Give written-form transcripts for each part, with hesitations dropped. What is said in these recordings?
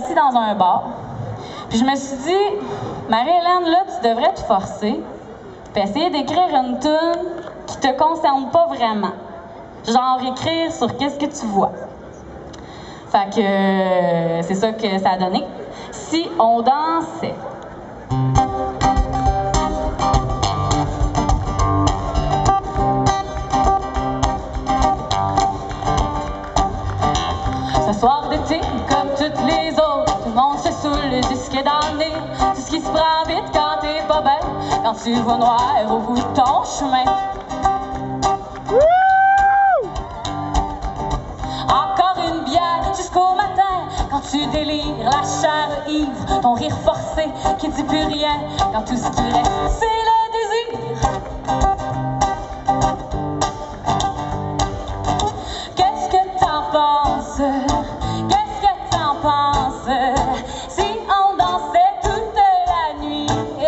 assis dans un bar. Puis je me suis dit, Marie-Hélène, là, tu devrais te forcer puis essayer d'écrire une tune qui te concerne pas vraiment. Genre écrire sur qu'est-ce que tu vois. Fait que c'est ça que ça a donné. Si on dansait. Ce soir d'été, comme toutes les autres, tout le monde se saoule jusqu'à dans le nez. Tout ce qui se prend vite quand t'es pas belle, quand tu vois noir au bout de ton chemin. Encore une bière jusqu'au matin, quand tu délires, la chair ivre, ton rire forcé qui dit plus rien, quand tout ce qui reste, c'est le désir. Qu'est-ce que t'en penses? Qu'est-ce que t'en penses? Si on dansait toute la nuit,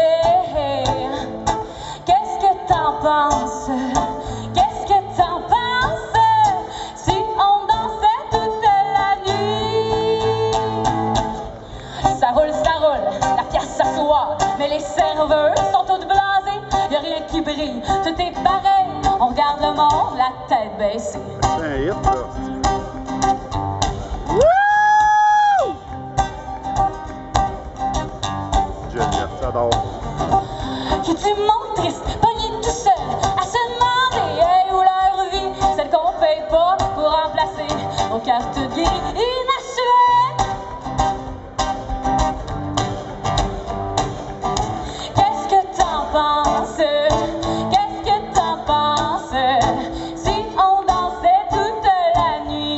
qu'est-ce que t'en penses? Qu'est-ce que t'en penses? Si on dansait toute la nuit. Ça roule, la pièce s'assoit, mais les serveurs sont toutes blasées. Y'a rien qui brille, tout est pareil. On regarde le monde, la tête baissée. C'est un hit, ça. J'adore. Qui du monde triste, pogné tout seul, à se demander hey, où leur vie, celle qu'on paye pas pour remplacer aux cartes gris inachevées. Qu'est-ce que t'en penses? Qu'est-ce que t'en penses? Si on dansait toute la nuit,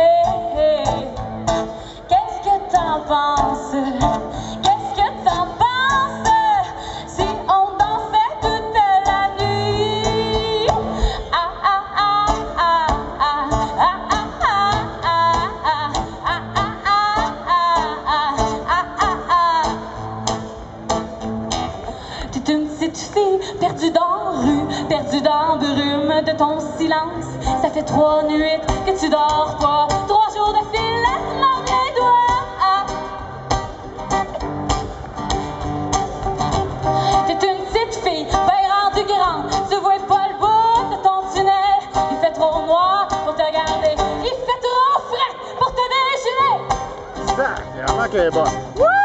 qu'est-ce que t'en penses? Qu'est-ce que t'en penses? Si on dansait toute la nuit. Ah ah ah ah ah ah ah ah ah ah ah ah. T'es une petite fille perdue dans la rue, perdue dans la brume de ton silence. Ça fait 3 nuits que tu dors pas, 3 jours de fil, laisse-moi mes doigts. T'es une petite fille, ben rendue grande, tu vois pas le bout de ton tunnel. Il fait trop noir pour te regarder, il fait trop frais pour te dégeler. Ça, c'est vraiment qu'elle est bonne.